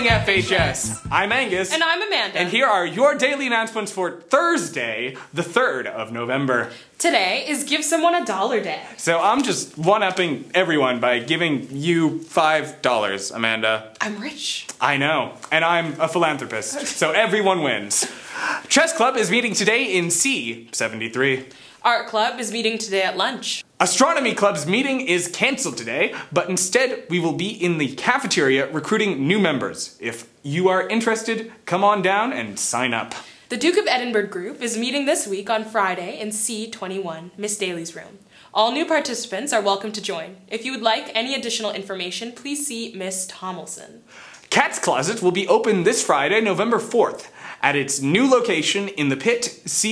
morning, FHS. I'm Angus. And I'm Amanda. And here are your daily announcements for Thursday, the 3rd of November. Today is Give Someone a Dollar Day. So I'm just one-upping everyone by giving you $5, Amanda. I'm rich. I know, and I'm a philanthropist, so everyone wins. Chess Club is meeting today in C73. Art Club is meeting today at lunch. Astronomy Club's meeting is cancelled today, but instead we will be in the cafeteria recruiting new members. If you are interested, come on down and sign up. The Duke of Edinburgh group is meeting this week on Friday in C21, Miss Daly's room. All new participants are welcome to join. If you would like any additional information, please see Miss Tomlinson. Cat's Closet will be open this Friday, November 4th, at its new location in the pit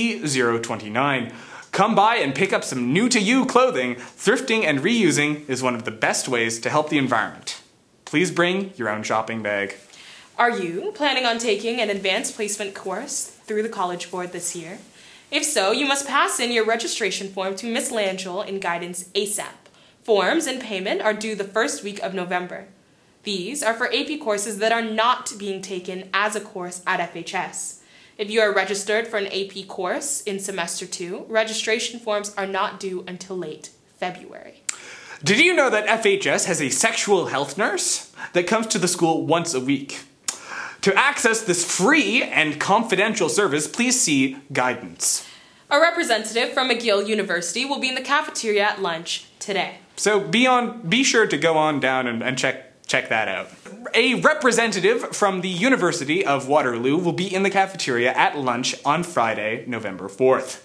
C029. Come by and pick up some new-to-you clothing. Thrifting and reusing is one of the best ways to help the environment. Please bring your own shopping bag. Are you planning on taking an advanced placement course through the College Board this year? If so, you must pass in your registration form to Miss Langell in guidance ASAP. Forms and payment are due the first week of November. These are for AP courses that are not being taken as a course at FHS. If you are registered for an AP course in semester 2, registration forms are not due until late February. Did you know that FHS has a sexual health nurse that comes to the school once a week? To access this free and confidential service, please see guidance. A representative from McGill University will be in the cafeteria at lunch today. So be sure to go on down and check that out. A representative from the University of Waterloo will be in the cafeteria at lunch on Friday, November 4th.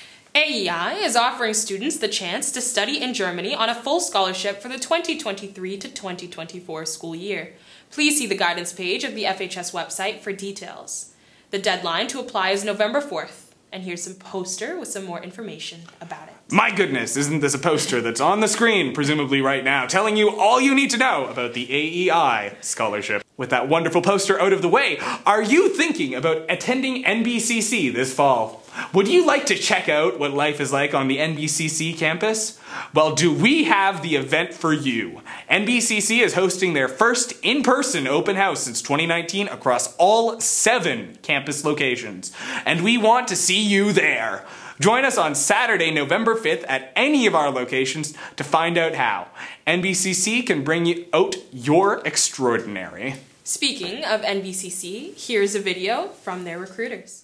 AEI is offering students the chance to study in Germany on a full scholarship for the 2023 to 2024 school year. Please see the guidance page of the FHS website for details. The deadline to apply is November 4th. And here's some poster with some more information about it. My goodness, isn't this a poster that's on the screen, presumably right now, telling you all you need to know about the AEI scholarship? With that wonderful poster out of the way, are you thinking about attending NBCC this fall? Would you like to check out what life is like on the NBCC campus? Well, do we have the event for you? NBCC is hosting their first in-person open house since 2019 across all 7 campus locations, and we want to see you there. Join us on Saturday, November 5th at any of our locations to find out how. NBCC can bring you out your extraordinary. Speaking of NBCC, here's a video from their recruiters.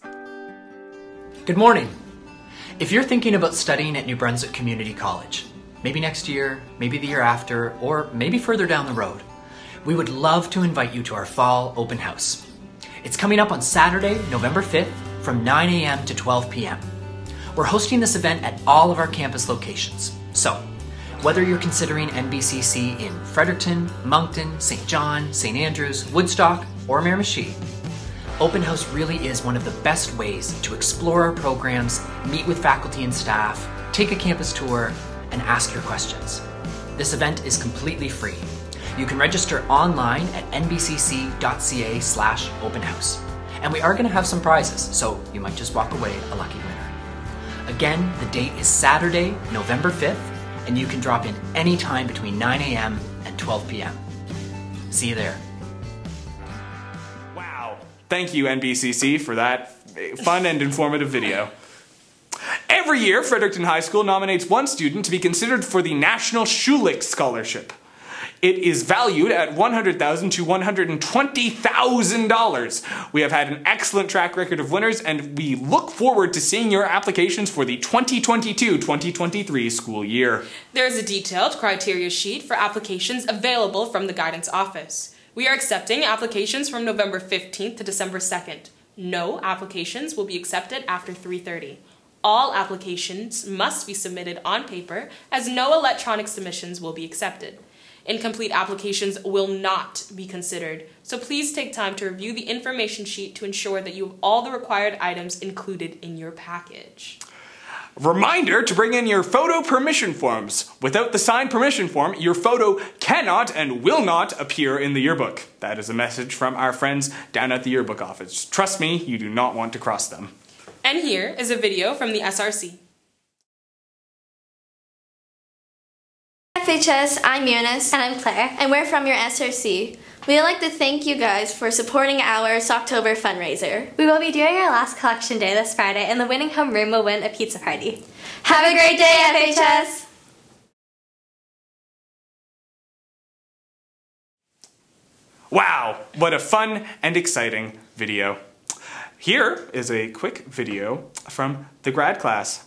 Good morning. If you're thinking about studying at New Brunswick Community College, maybe next year, maybe the year after, or maybe further down the road, we would love to invite you to our fall open house. It's coming up on Saturday, November 5th from 9 a.m. to 12 p.m. We're hosting this event at all of our campus locations. So, whether you're considering NBCC in Fredericton, Moncton, St. John, St. Andrews, Woodstock, or Miramichi, Open House really is one of the best ways to explore our programs, meet with faculty and staff, take a campus tour, and ask your questions. This event is completely free. You can register online at nbcc.ca/openhouse. And we are going to have some prizes, so you might just walk away a lucky winner. Again, the date is Saturday, November 5th, and you can drop in any time between 9 a.m. and 12 p.m. See you there. Wow. Thank you, NBCC, for that fun and informative video. Every year, Fredericton High School nominates one student to be considered for the National Schulich Scholarship. It is valued at $100,000 to $120,000. We have had an excellent track record of winners, and we look forward to seeing your applications for the 2022-2023 school year. There is a detailed criteria sheet for applications available from the guidance office. We are accepting applications from November 15th to December 2nd. No applications will be accepted after 3:30. All applications must be submitted on paper, as no electronic submissions will be accepted. Incomplete applications will not be considered, so please take time to review the information sheet to ensure that you have all the required items included in your package. Reminder to bring in your photo permission forms. Without the signed permission form, your photo cannot and will not appear in the yearbook. That is a message from our friends down at the yearbook office. Trust me, you do not want to cross them. And here is a video from the SRC. FHS, I'm Eunice. And I'm Claire. And we're from your SRC. We'd like to thank you guys for supporting our Socktober fundraiser. We will be doing our last collection day this Friday, and the winning homeroom will win a pizza party. Have a great day, FHS! Wow, what a fun and exciting video. Here is a quick video from the grad class.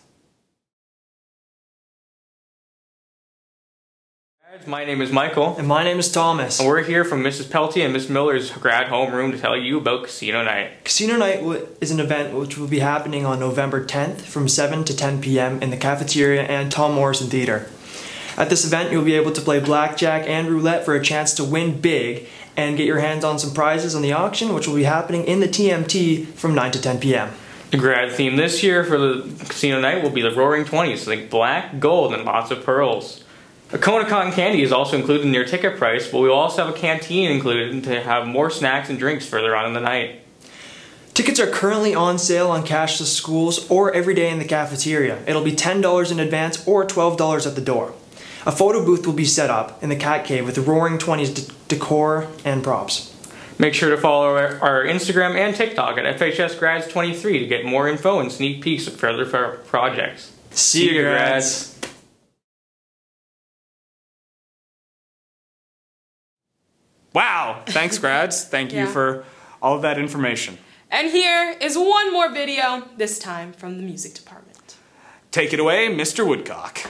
My name is Michael. And my name is Thomas. And we're here from Mrs. Peltier and Miss Miller's grad homeroom to tell you about Casino Night. Casino Night is an event which will be happening on November 10th from 7 to 10 p.m. in the cafeteria and Tom Morrison Theatre. At this event, you'll be able to play blackjack and roulette for a chance to win big and get your hands on some prizes on the auction, which will be happening in the TMT from 9 to 10 p.m. The grad theme this year for the Casino Night will be the Roaring 20s, like black, gold, and lots of pearls. A cone of cotton candy is also included in your ticket price, but we will also have a canteen included to have more snacks and drinks further on in the night. Tickets are currently on sale on Cashless Schools or every day in the cafeteria. It'll be $10 in advance or $12 at the door. A photo booth will be set up in the Cat Cave with the Roaring 20s decor and props. Make sure to follow our Instagram and TikTok at FHSGrads23 to get more info and sneak peeks of further projects. See you, grads! Wow, thanks grads. Thank you for all of that information. And here is one more video, this time from the music department. Take it away, Mr. Woodcock.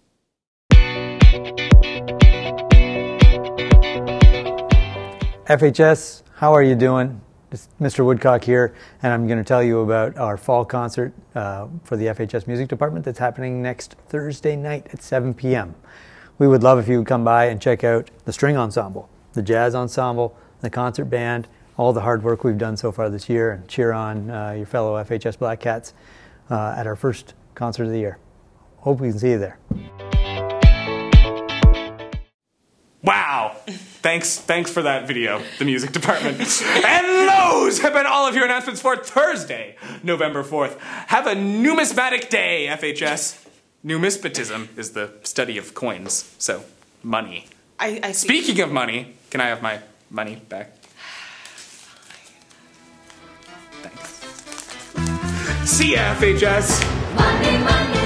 FHS, how are you doing? It's Mr. Woodcock here, and I'm going to tell you about our fall concert for the FHS Music Department that's happening next Thursday night at 7 p.m. We would love if you would come by and check out the string ensemble, the jazz ensemble, the concert band, all the hard work we've done so far this year, and cheer on your fellow FHS Black Cats at our first concert of the year. Hope we can see you there. Wow. Thanks for that video, the music department. And those have been all of your announcements for Thursday, November 4th. Have a numismatic day, FHS. Numismatism is the study of coins, so money. I see. Speaking of money, can I have my money back? Thanks. See ya, FHS. Money, money.